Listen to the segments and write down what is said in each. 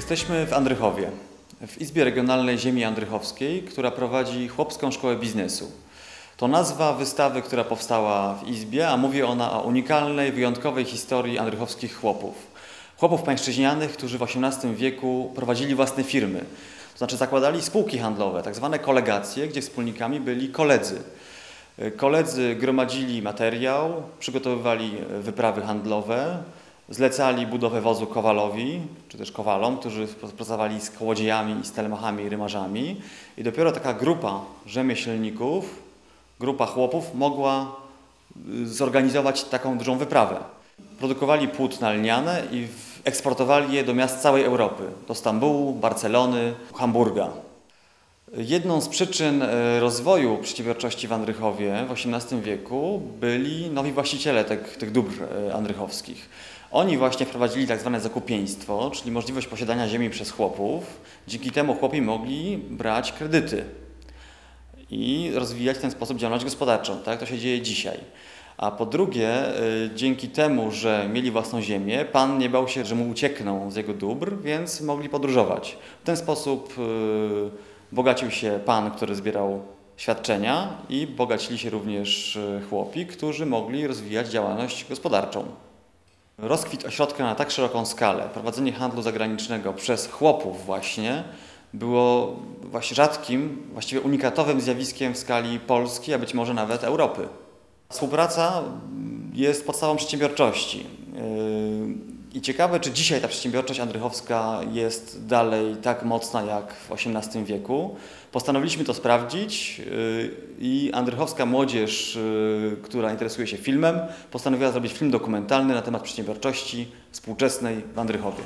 Jesteśmy w Andrychowie, w Izbie Regionalnej Ziemi Andrychowskiej, która prowadzi Chłopską Szkołę Biznesu. To nazwa wystawy, która powstała w Izbie, a mówi ona o unikalnej, wyjątkowej historii andrychowskich chłopów. Chłopów pańszczyźnianych, którzy w XVIII wieku prowadzili własne firmy. To znaczy zakładali spółki handlowe, tak zwane kolegacje, gdzie wspólnikami byli koledzy. Koledzy gromadzili materiał, przygotowywali wyprawy handlowe, zlecali budowę wozu kowalowi, czy też kowalom, którzy pracowali z kołodziejami, z telemachami i rymarzami. I dopiero taka grupa rzemieślników, grupa chłopów mogła zorganizować taką dużą wyprawę. Produkowali płótna lniane i eksportowali je do miast całej Europy, do Stambułu, Barcelony, Hamburga. Jedną z przyczyn rozwoju przedsiębiorczości w Andrychowie w XVIII wieku byli nowi właściciele tych dóbr andrychowskich. Oni właśnie wprowadzili tak zwane zakupieństwo, czyli możliwość posiadania ziemi przez chłopów. Dzięki temu chłopi mogli brać kredyty i rozwijać w ten sposób działalność gospodarczą, tak jak to się dzieje dzisiaj. A po drugie, dzięki temu, że mieli własną ziemię, pan nie bał się, że mu uciekną z jego dóbr, więc mogli podróżować. W ten sposób bogacił się pan, który zbierał świadczenia, i bogacili się również chłopi, którzy mogli rozwijać działalność gospodarczą. Rozkwit ośrodka na tak szeroką skalę, prowadzenie handlu zagranicznego przez chłopów właśnie, było właśnie rzadkim, właściwie unikatowym zjawiskiem w skali Polski, a być może nawet Europy. Współpraca jest podstawą przedsiębiorczości. I ciekawe, czy dzisiaj ta przedsiębiorczość andrychowska jest dalej tak mocna jak w XVIII wieku. Postanowiliśmy to sprawdzić i andrychowska młodzież, która interesuje się filmem, postanowiła zrobić film dokumentalny na temat przedsiębiorczości współczesnej w Andrychowie.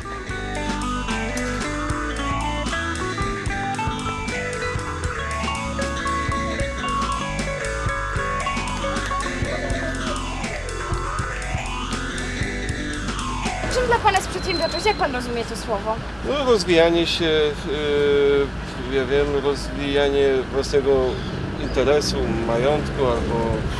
Czym dla Pana jest przedsiębiorczość? Jak Pan rozumie to słowo? No, rozwijanie się, ja wiem, rozwijanie własnego interesu, majątku albo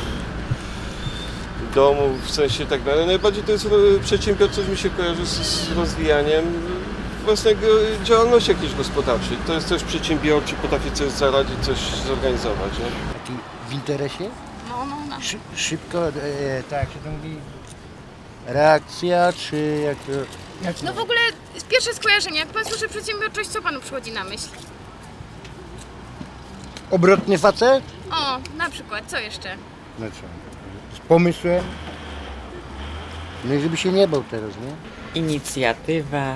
domu, w sensie tak dalej. Najbardziej to jest przedsiębiorczość, mi się kojarzy z rozwijaniem własnego działalności jakiejś gospodarczej. To jest coś przedsiębiorczy, potrafi coś zaradzić, coś zorganizować. Nie? Taki w interesie? No. Szybko, tak się to mówi, reakcja, czy jak to... No w ogóle pierwsze skojarzenie, jak Pan słyszy przedsiębiorczość, co Panu przychodzi na myśl? Obrotny facet? O, na przykład, co jeszcze? No co, z pomysłem. No i żeby się nie bał teraz, nie? Inicjatywa,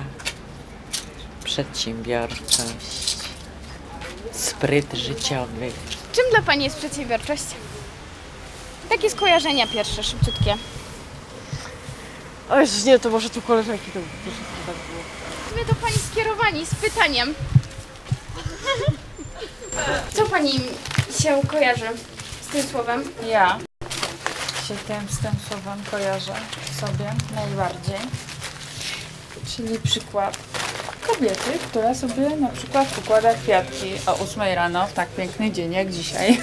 przedsiębiorczość, spryt życiowy. Czym dla Pani jest przedsiębiorczość? Takie skojarzenia pierwsze, szybciutkie. Oj, nie, to może tu koleżanki to tak było. My do Pani skierowani z pytaniem. Co Pani się kojarzy z tym słowem? Ja się z tym słowem kojarzę sobie najbardziej. Czyli przykład kobiety, która sobie na przykład układa kwiatki o 8 rano w tak piękny dzień jak dzisiaj.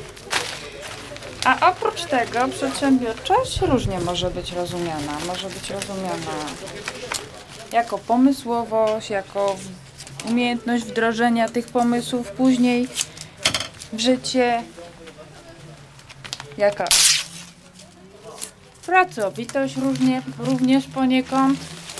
A oprócz tego przedsiębiorczość różnie może być rozumiana. Może być rozumiana jako pomysłowość, jako umiejętność wdrożenia tych pomysłów później w życie, jaka pracowitość również poniekąd.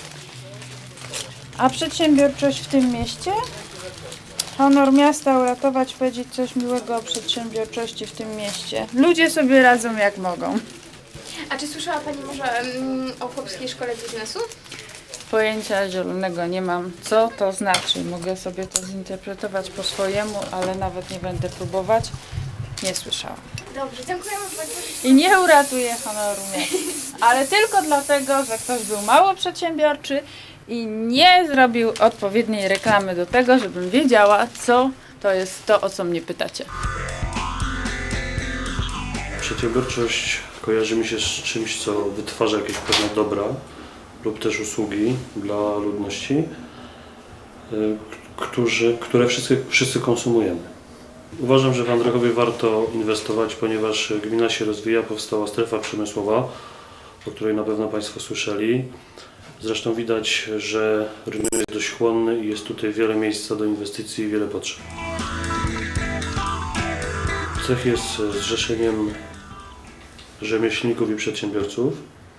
A przedsiębiorczość w tym mieście? Honor miasta uratować, powiedzieć coś miłego o przedsiębiorczości w tym mieście. Ludzie sobie radzą jak mogą. A czy słyszała Pani może o Chłopskiej Szkole Biznesu? Pojęcia zielonego nie mam, co to znaczy. Mogę sobie to zinterpretować po swojemu, ale nawet nie będę próbować. Nie słyszałam. Dobrze, dziękujemy bardzo. I nie uratuję honoru miasta. Ale tylko dlatego, że ktoś był mało przedsiębiorczy i nie zrobił odpowiedniej reklamy do tego, żebym wiedziała, co to jest to, o co mnie pytacie. Przedsiębiorczość kojarzy mi się z czymś, co wytwarza jakieś pewne dobra lub też usługi dla ludności, które wszyscy konsumujemy. Uważam, że w Andrychowie warto inwestować, ponieważ gmina się rozwija, powstała strefa przemysłowa, o której na pewno Państwo słyszeli. Zresztą widać, że rynuje dość chłonny i jest tutaj wiele miejsca do inwestycji i wiele potrzeb. Cech jest zrzeszeniem rzemieślników i przedsiębiorców.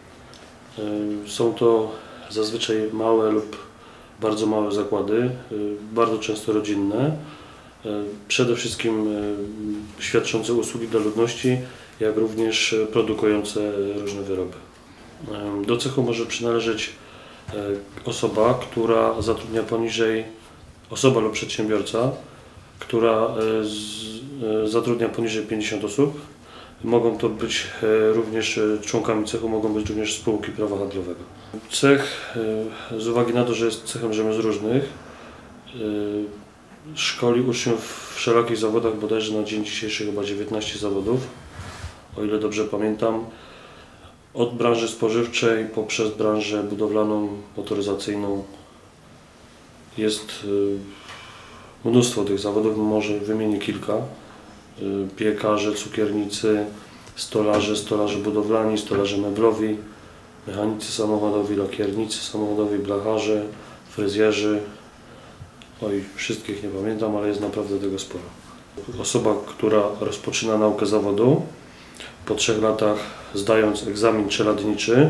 Są to zazwyczaj małe lub bardzo małe zakłady, bardzo często rodzinne, przede wszystkim świadczące usługi dla ludności, jak również produkujące różne wyroby. Do cechu może przynależeć osoba, która zatrudnia osoba lub przedsiębiorca, która zatrudnia poniżej 50 osób. Mogą to być również członkami cechu, mogą być również spółki prawa handlowego. Cech, z uwagi na to, że jest cechem rzemiosł różnych, szkoli uczniów w szerokich zawodach, bodajże na dzień dzisiejszy chyba 19 zawodów, o ile dobrze pamiętam, od branży spożywczej poprzez branżę budowlaną, motoryzacyjną. Jest mnóstwo tych zawodów, może wymienię kilka. Piekarze, cukiernicy, stolarze budowlani, stolarze meblowi, mechanicy samochodowi, lakiernicy samochodowi, blacharze, fryzjerzy. Oj, wszystkich nie pamiętam, ale jest naprawdę tego sporo. Osoba, która rozpoczyna naukę zawodu, po 3 latach zdając egzamin czeladniczy,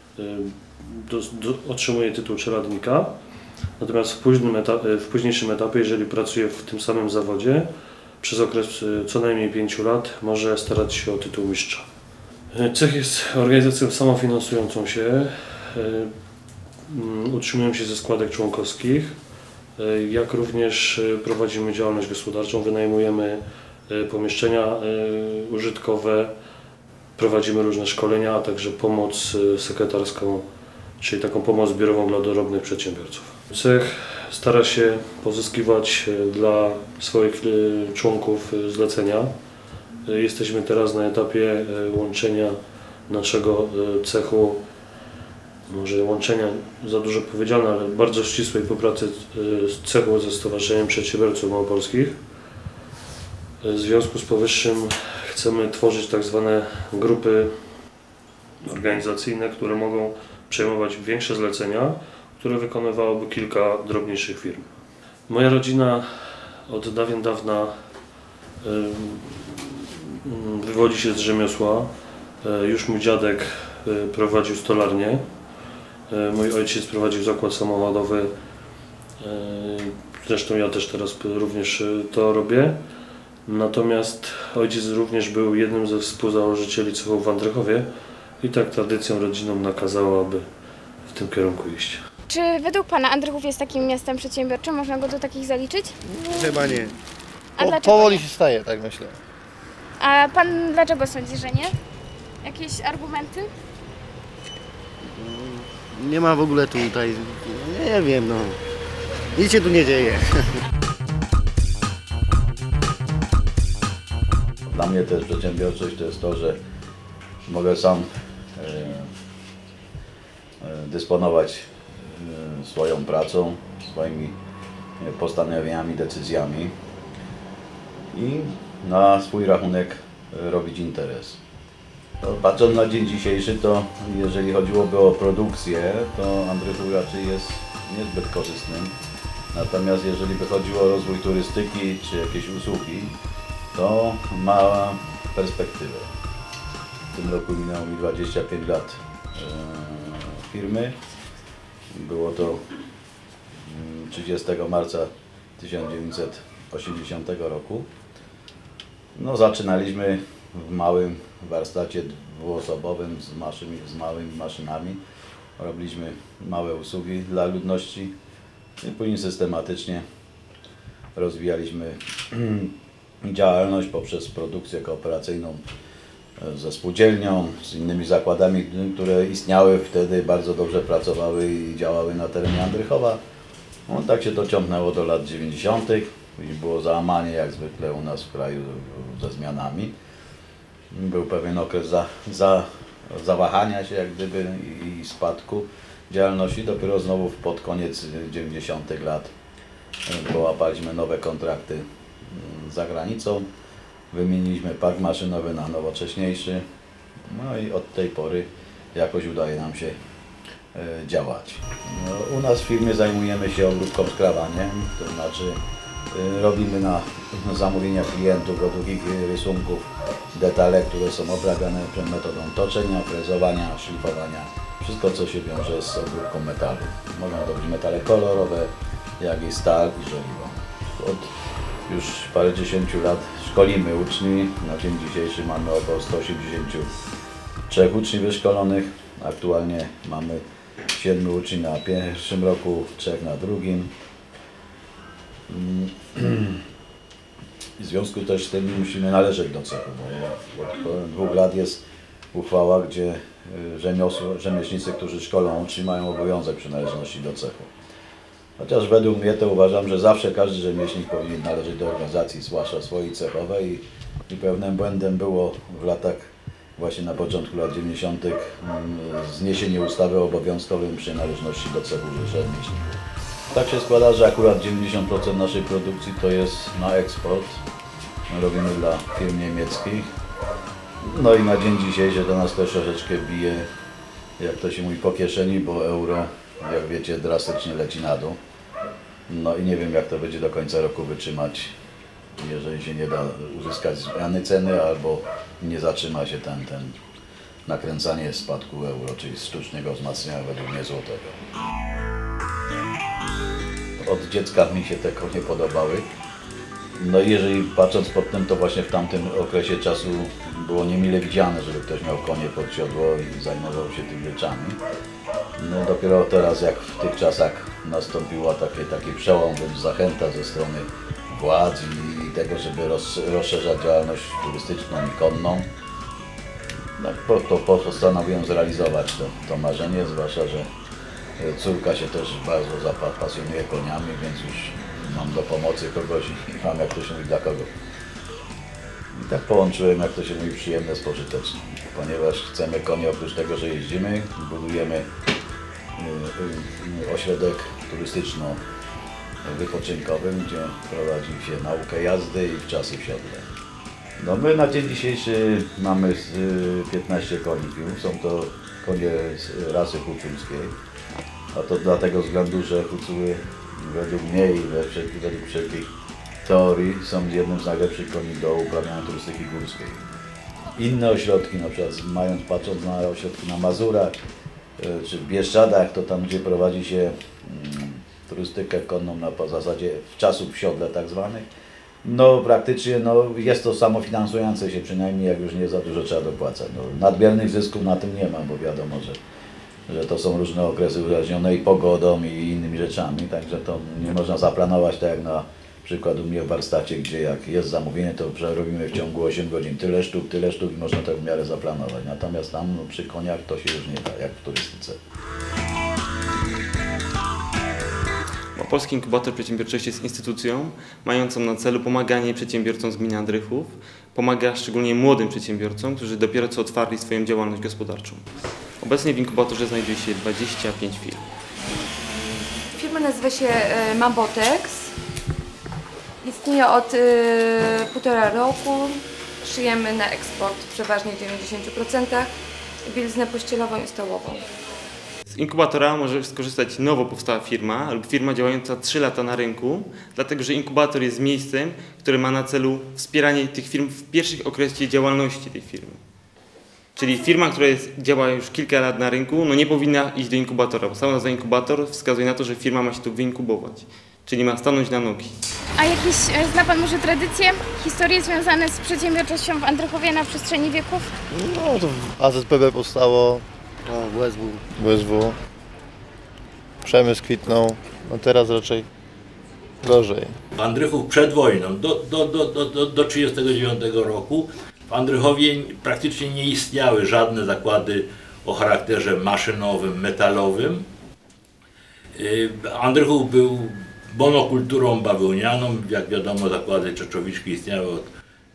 otrzymuje tytuł czeladnika. Natomiast w późniejszym etapie, jeżeli pracuje w tym samym zawodzie, przez okres co najmniej 5 lat może starać się o tytuł mistrza. Cech jest organizacją samofinansującą się. Utrzymują się ze składek członkowskich, jak również prowadzimy działalność gospodarczą, wynajmujemy pomieszczenia użytkowe, prowadzimy różne szkolenia, a także pomoc sekretarską, czyli taką pomoc zbiorową dla drobnych przedsiębiorców. Cech stara się pozyskiwać dla swoich członków zlecenia. Jesteśmy teraz na etapie łączenia naszego cechu, może łączenia za dużo powiedziane, ale bardzo ścisłej współpracy cechu ze Stowarzyszeniem Przedsiębiorców Małopolskich. W związku z powyższym chcemy tworzyć tak zwane grupy organizacyjne, które mogą przejmować większe zlecenia, które wykonywałoby kilka drobniejszych firm. Moja rodzina od dawien dawna wywodzi się z rzemiosła. Już mój dziadek prowadził stolarnię, mój ojciec prowadził zakład samochodowy, zresztą ja też teraz również to robię. Natomiast ojciec również był jednym ze współzałożycieli cechu w Andrychowie i tak tradycją rodzinną nakazało, aby w tym kierunku iść. Czy według Pana Andrychów jest takim miastem przedsiębiorczym? Można go do takich zaliczyć? Chyba nie. A dlaczego Powoli nie? się staje, tak myślę. A Pan dlaczego sądzi, że nie? Jakieś argumenty? Nie ma w ogóle tutaj, nie wiem, no. Nic się tu nie dzieje. Dla mnie też przedsiębiorczość to jest to, że mogę sam dysponować swoją pracą, swoimi postanowieniami, decyzjami i na swój rachunek robić interes. Patrząc na dzień dzisiejszy, to jeżeli chodziłoby o produkcję, to Andrychów raczej jest niezbyt korzystnym. Natomiast jeżeli by chodziło o rozwój turystyki czy jakieś usługi, to ma perspektywę. W tym roku minęło mi 25 lat firmy. Było to 30 marca 1980 roku. No, zaczynaliśmy w małym warsztacie dwuosobowym z małymi maszynami. Robiliśmy małe usługi dla ludności i później systematycznie rozwijaliśmy działalność poprzez produkcję kooperacyjną ze spółdzielnią, z innymi zakładami, które istniały wtedy, bardzo dobrze pracowały i działały na terenie Andrychowa. No, tak się to ciągnęło do lat 90. Później było załamanie, jak zwykle u nas w kraju, ze zmianami. Był pewien okres zawahania się jak gdyby i spadku działalności. Dopiero znowu pod koniec 90. lat połapaliśmy nowe kontrakty za granicą. Wymieniliśmy park maszynowy na nowocześniejszy. No i od tej pory jakoś udaje nam się działać. No, u nas w firmie zajmujemy się obróbką skrawaniem, to znaczy robimy na zamówienia klientów do długich rysunków detale, które są obrabiane metodą toczenia, frezowania, szlifowania. Wszystko, co się wiąże z obróbką metalu. Mogą to być metale kolorowe, jak i stal i żeliwo. Od już parędziesięciu lat szkolimy uczniów. Na dzień dzisiejszy mamy około 183 uczniów wyszkolonych. Aktualnie mamy 7 uczniów na pierwszym roku, 3 na drugim. W związku też z tym musimy należeć do cechu, bo od 2 lat jest uchwała, gdzie rzemieślnicy, którzy szkolą uczniów, mają obowiązek przynależności do cechu. Chociaż według mnie to uważam, że zawsze każdy rzemieślnik powinien należeć do organizacji, zwłaszcza swojej cechowej i pewnym błędem było w latach, właśnie na początku lat 90. zniesienie ustawy o obowiązkowym przynależności do cechu rzemieślników. Tak się składa, że akurat 90% naszej produkcji to jest na eksport. Robimy dla firm niemieckich. No i na dzień dzisiejszy to nas też troszeczkę bije, jak to się mówi, po kieszeni, bo euro, jak wiecie, drastycznie leci na dół. No i nie wiem, jak to będzie do końca roku wytrzymać, jeżeli się nie da uzyskać zmiany ceny albo nie zatrzyma się ten nakręcanie spadku euro, czyli sztucznego wzmacniania według mnie złotego. Od dziecka mi się te konie podobały. No i jeżeli patrząc pod tym, to właśnie w tamtym okresie czasu było niemile widziane, żeby ktoś miał konie pod siodło i zajmował się tymi rzeczami. No dopiero teraz, jak w tych czasach nastąpiła taki przełom, bądź zachęta ze strony władz i tego, żeby rozszerzać działalność turystyczną i konną, no, to postanowiłem zrealizować to marzenie, zwłaszcza, że córka się też bardzo pasjonuje koniami, więc już mam do pomocy kogoś i mam, jak to się mówi, dla kogo. I tak połączyłem, jak to się mówi, przyjemne z pożytecznym, ponieważ chcemy konie, oprócz tego, że jeździmy, budujemy ośrodek turystyczno-wypoczynkowy, gdzie prowadzi się naukę jazdy i wczasy w siodle. No my na dzień dzisiejszy mamy 15 koni pił, są to konie z rasy huculskiej. A to dlatego względu, że hucuły według mnie i według wszelkich teorii są jednym z najlepszych koni do uprawiania turystyki górskiej. Inne ośrodki, na przykład patrząc na ośrodki na Mazurach czy w Bieszczadach, to tam, gdzie prowadzi się turystykę konną na zasadzie czasów w siodle tak zwanych, no praktycznie jest to samofinansujące się, przynajmniej jak już nie za dużo trzeba dopłacać. No, nadmiernych zysków na tym nie ma, bo wiadomo, że to są różne okresy uzależnione i pogodą i innymi rzeczami, także to nie można zaplanować tak jak na przykład u mnie w warsztacie, gdzie jak jest zamówienie, to przerobimy w ciągu 8 godzin tyle sztuk i można to w miarę zaplanować. Natomiast tam przy koniach to się już nie da, jak w turystyce. Polski Inkubator Przedsiębiorczości jest instytucją mającą na celu pomaganie przedsiębiorcom z gminy Andrychów. Pomaga szczególnie młodym przedsiębiorcom, którzy dopiero co otwarli swoją działalność gospodarczą. Obecnie w inkubatorze znajduje się 25 firm. Firma nazywa się Mambotex. Istnieje od 1,5 roku. Szyjemy na eksport przeważnie w 90%. Bieliznę pościelową i stołową. Z inkubatora może skorzystać nowo powstała firma lub firma działająca 3 lata na rynku, dlatego że inkubator jest miejscem, które ma na celu wspieranie tych firm w pierwszych okresie działalności tej firmy. Czyli firma, która działa już kilka lat na rynku, nie powinna iść do inkubatora, bo sama nazwa inkubator wskazuje na to, że firma ma się tu wyinkubować, czyli ma stanąć na nogi. A jakieś, zna Pan może tradycje, historie związane z przedsiębiorczością w Andrychowie na przestrzeni wieków? No to AZPB powstało, WSW, przemysł kwitnął, teraz raczej gorzej. Andrychów przed wojną, do 1939 roku, w Andrychowie praktycznie nie istniały żadne zakłady o charakterze maszynowym, metalowym. Andrychów był monokulturą bawełnianą, jak wiadomo zakłady Czeczowiczki istniały od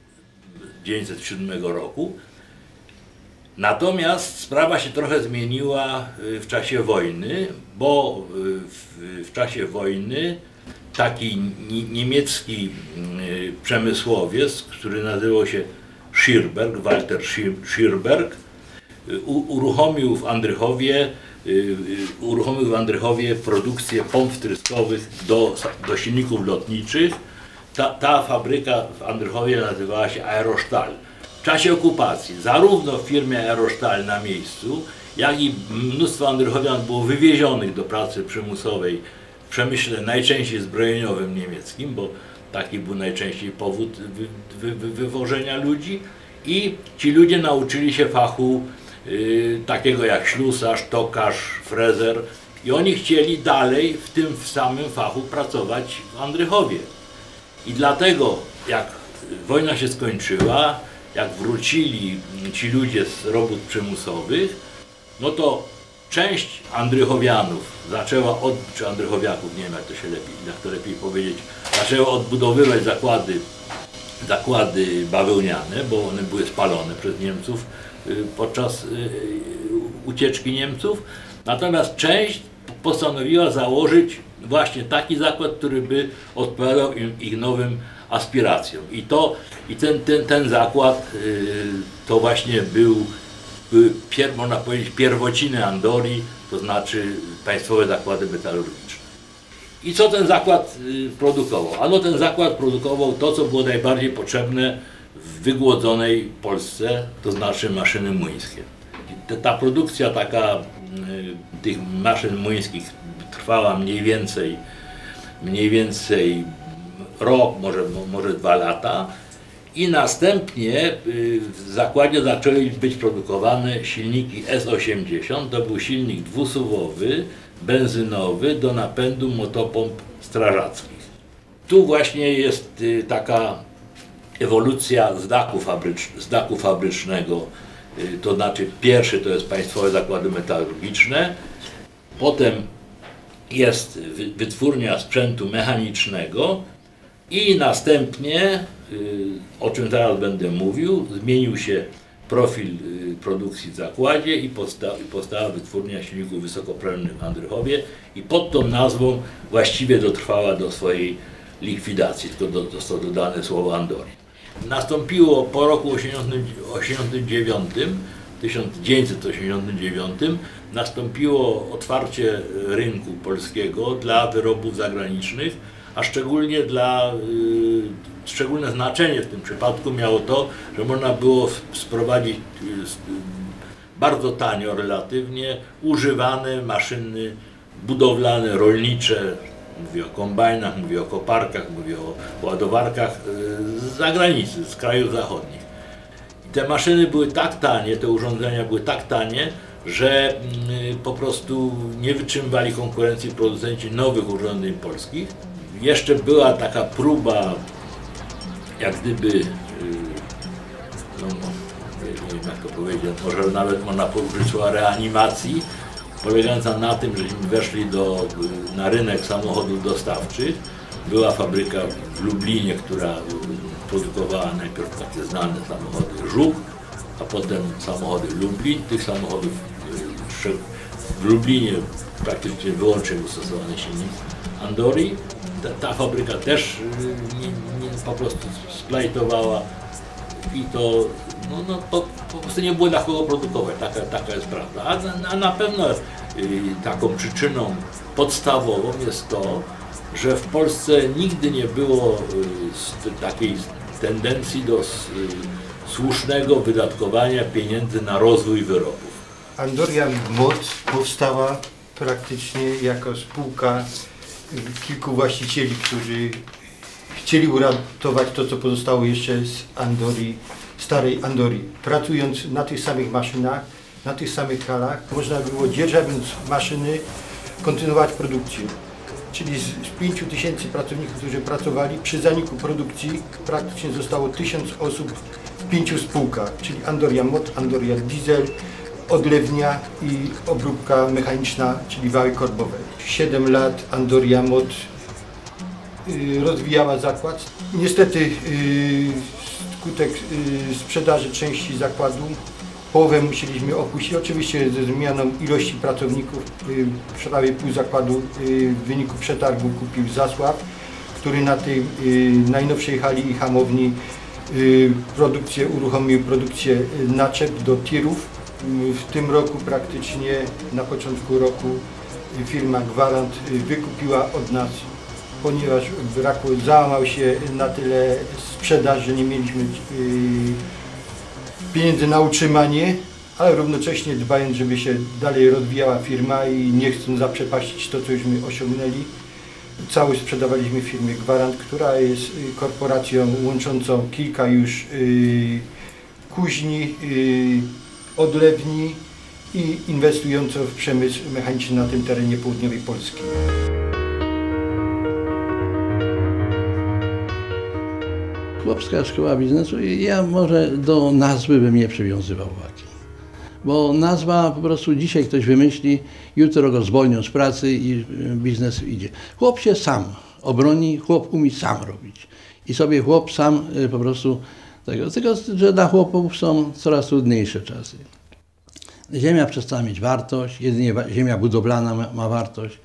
1907 roku. Natomiast sprawa się trochę zmieniła w czasie wojny, bo w czasie wojny taki niemiecki przemysłowiec, który nazywał się Schirberg, Walter Schirberg, uruchomił w Andrychowie uruchomił w Andrychowie produkcję pomp wtryskowych do silników lotniczych. Ta fabryka w Andrychowie nazywała się Aerosztal. W czasie okupacji zarówno w firmie Aerosztal na miejscu, jak i mnóstwo Andrychowian było wywiezionych do pracy przymusowej w przemyśle najczęściej zbrojeniowym niemieckim, bo taki był najczęściej powód wywożenia ludzi, i ci ludzie nauczyli się fachu takiego jak ślusarz, tokarz, frezer, i oni chcieli dalej w tym samym fachu pracować w Andrychowie. I dlatego jak wojna się skończyła, jak wrócili ci ludzie z robót przymusowych, no to część Andrychowianów zaczęła, czy Andrychowiaków, nie wiem jak to lepiej powiedzieć, zaczęła odbudowywać zakłady bawełniane, bo one były spalone przez Niemców podczas ucieczki Niemców. Natomiast część postanowiła założyć właśnie taki zakład, który by odpowiadał ich nowym aspiracjom. I ten zakład to właśnie był można powiedzieć, pierwociny Andori, to znaczy Państwowe Zakłady Metalurgiczne. I co ten zakład produkował? Ano ten zakład produkował to, co było najbardziej potrzebne w wygłodzonej Polsce, to znaczy maszyny młyńskie. Ta produkcja tych maszyn młyńskich trwała mniej więcej rok, może 2 lata. I następnie w zakładzie zaczęły być produkowane silniki S80. To był silnik dwusuwowy, benzynowy do napędu motopomp strażackich. Tu właśnie jest taka ewolucja z dachu fabrycznego. To znaczy pierwszy to jest Państwowe Zakłady Metalurgiczne, potem jest wytwórnia sprzętu mechanicznego i następnie, o czym zaraz będę mówił, zmienił się profil produkcji w zakładzie i powstała wytwórnia silników wysokoprężnych w Andrychowie i pod tą nazwą właściwie dotrwała do swojej likwidacji, tylko zostało dodane słowo Andori. Nastąpiło po roku 1989 nastąpiło otwarcie rynku polskiego dla wyrobów zagranicznych, a szczególne znaczenie w tym przypadku miało to, że można było sprowadzić bardzo tanio relatywnie używane maszyny budowlane, rolnicze, mówię o kombajnach, mówię o koparkach, mówię o ładowarkach z zagranicy, z krajów zachodnich. I te maszyny były tak tanie, te urządzenia były tak tanie, że po prostu nie wytrzymywali konkurencji producenci nowych urządzeń polskich. Jeszcze była taka próba, jak gdyby, no, nie wiem jak to powiedzieć, może nawet można użyć słowa reanimacji, polegająca na tym, żeśmy weszli na rynek samochodów dostawczych. Była fabryka w Lublinie, która produkowała najpierw takie znane samochody Żuk, a potem samochody Lublin. Tych samochodów w Lublinie praktycznie wyłącznie był stosowany silnik Andori. Ta fabryka też po prostu splajtowała i to po prostu nie było dla kogo produkować, taka jest prawda. A na pewno taką przyczyną podstawową jest to, że w Polsce nigdy nie było takiej tendencji do słusznego wydatkowania pieniędzy na rozwój wyrobów. Andoria Moc powstała praktycznie jako spółka kilku właścicieli, którzy chcieli uratować to, co pozostało jeszcze z Andori, starej Andori. Pracując na tych samych maszynach, na tych samych halach, można było, dzierżawiąc maszyny, kontynuować produkcję. Czyli z 5000 pracowników, którzy pracowali, przy zaniku produkcji praktycznie zostało 1000 osób w 5 spółkach, czyli Andoria Mod, Andoria Diesel, odlewnia i obróbka mechaniczna, czyli wały korbowe. 7 lat Andoria Mod rozwijała zakład. Niestety wskutek sprzedaży części zakładu połowę musieliśmy opuścić, oczywiście ze zmianą ilości pracowników. Prawie pół zakładu w wyniku przetargu kupił Zasław, który na tej najnowszej hali i hamowni uruchomił produkcję naczep do tirów W tym roku praktycznie na początku roku firma Gwarant wykupiła od nas, ponieważ załamał się na tyle sprzedaż, że nie mieliśmy pieniędzy na utrzymanie, ale równocześnie dbając, żeby się dalej rozwijała firma i nie chcąc zaprzepaścić to, co żeśmy osiągnęli, całość sprzedawaliśmy firmie Gwarant, która jest korporacją łączącą kilka już kuźni, odlewni i inwestującą w przemysł mechaniczny na tym terenie południowej Polski. Chłopska Szkoła Biznesu, ja może do nazwy bym nie przywiązywał uwagi. Bo nazwa po prostu dzisiaj ktoś wymyśli, jutro go zwolnią z pracy i biznes idzie. Chłop się sam obroni, chłop umie sam robić. I sobie chłop sam po prostu tego. Tylko, że dla chłopów są coraz trudniejsze czasy. Ziemia przestała mieć wartość, jedynie ziemia budowlana ma wartość.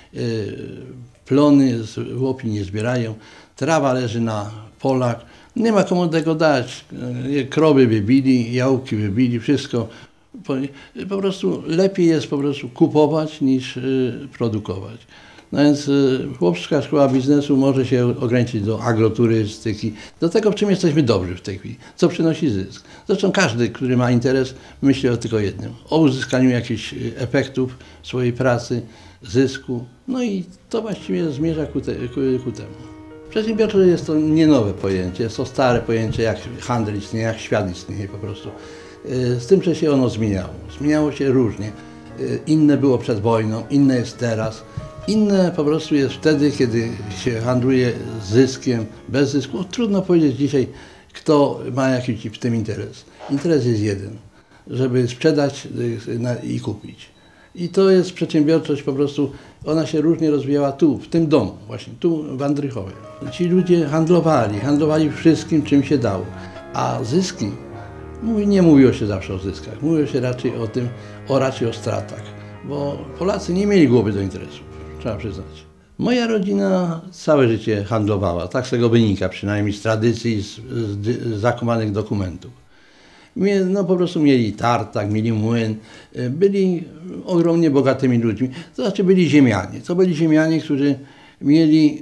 Plony chłopi nie zbierają, trawa leży na polach, nie ma komu tego dać. Krowy wybili, jałki wybili, wszystko. Po prostu lepiej jest po prostu kupować niż produkować. No więc Chłopska Szkoła Biznesu może się ograniczyć do agroturystyki, do tego, w czym jesteśmy dobrzy w tej chwili, co przynosi zysk. Zresztą każdy, który ma interes, myśli o tylko jednym, o uzyskaniu jakichś efektów swojej pracy, zysku, no i to właściwie zmierza ku temu. Przedsiębiorczość jest to nie nowe pojęcie, jest to stare pojęcie, jak handel istnieje, jak świat istnieje po prostu. Z tym, że się ono zmieniało. Zmieniało się różnie. Inne było przed wojną, inne jest teraz. Inne po prostu jest wtedy, kiedy się handluje z zyskiem, bez zysku. Trudno powiedzieć dzisiaj, kto ma jakiś w tym interes. Interes jest jeden, żeby sprzedać i kupić. I to jest przedsiębiorczość po prostu, ona się różnie rozwijała tu, w tym domu, właśnie tu w Andrychowie. Ci ludzie handlowali wszystkim, czym się dało. A zyski, nie mówiło się zawsze o zyskach, mówiło się raczej o tym, raczej o stratach. Bo Polacy nie mieli głowy do interesów, trzeba przyznać. Moja rodzina całe życie handlowała, tak z tego wynika, przynajmniej z tradycji, z zakumanych dokumentów. No po prostu mieli tartak, mieli młyn, byli ogromnie bogatymi ludźmi, to znaczy byli ziemianie. To byli ziemianie, którzy mieli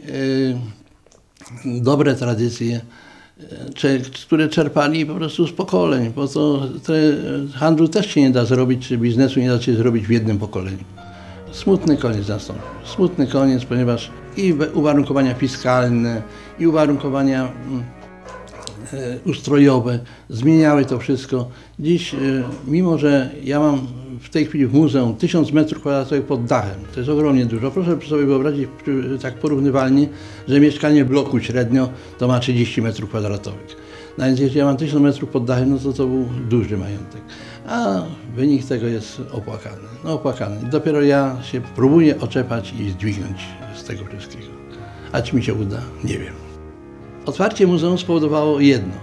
dobre tradycje, które czerpali po prostu z pokoleń, bo to handlu też się nie da zrobić, czy biznesu nie da się zrobić w jednym pokoleniu. Smutny koniec nastąpił. Smutny koniec, ponieważ i uwarunkowania fiskalne, i uwarunkowania ustrojowe zmieniały to wszystko. Dziś, mimo że ja mam w tej chwili w muzeum 1000 m² pod dachem, to jest ogromnie dużo. Proszę sobie wyobrazić tak porównywalnie, że mieszkanie w bloku średnio to ma 30 m². No więc jeśli ja mam 1000 metrów pod dachem, no to był duży majątek. A wynik tego jest opłakany. No opłakany. Dopiero ja się próbuję oczepać i zdźwignąć z tego wszystkiego. A czy mi się uda? Nie wiem. Otwarcie muzeum spowodowało jedno.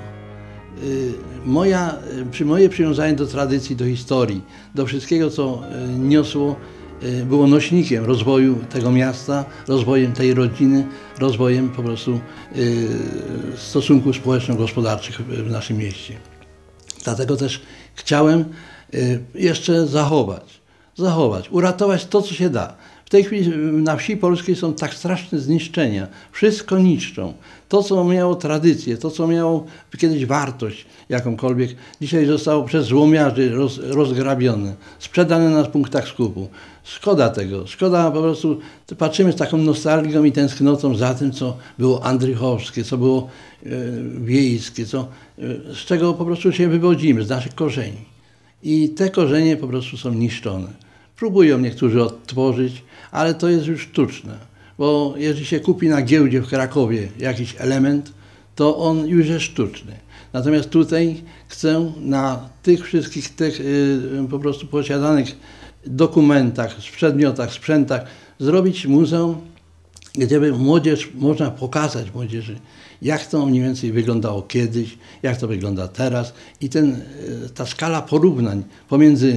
Moje przywiązanie do tradycji, do historii, do wszystkiego, co niosło, było nośnikiem rozwoju tego miasta, rozwojem tej rodziny, rozwojem po prostu stosunków społeczno-gospodarczych w naszym mieście. Dlatego też chciałem jeszcze zachować, uratować to, co się da. W tej chwili na wsi polskiej są tak straszne zniszczenia. Wszystko niszczą. To, co miało tradycję, to, co miało kiedyś wartość jakąkolwiek, dzisiaj zostało przez złomiarzy rozgrabione, sprzedane na punktach skupu. Szkoda tego. Szkoda po prostu, patrzymy z taką nostalgią i tęsknotą za tym, co było andrychowskie, co było wiejskie, z czego po prostu się wywodzimy, z naszych korzeni. I te korzenie po prostu są niszczone. Próbują niektórzy odtworzyć, ale to jest już sztuczne, bo jeżeli się kupi na giełdzie w Krakowie jakiś element, to on już jest sztuczny. Natomiast tutaj chcę na tych wszystkich po prostu posiadanych dokumentach, przedmiotach, sprzętach zrobić muzeum, gdzie by można pokazać młodzieży, jak to mniej więcej wyglądało kiedyś, jak to wygląda teraz i ta skala porównań pomiędzy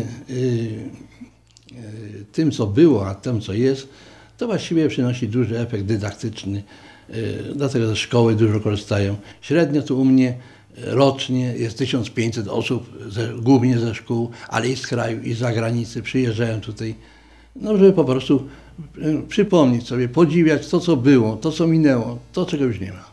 tym, co było, a tym, co jest, to właściwie przynosi duży efekt dydaktyczny. Dlatego te szkoły dużo korzystają. Średnio tu u mnie rocznie jest 1500 osób, głównie ze szkół, ale i z kraju, i z zagranicy przyjeżdżają tutaj, no żeby po prostu przypomnieć sobie, podziwiać to, co było, to, co minęło, to, czego już nie ma.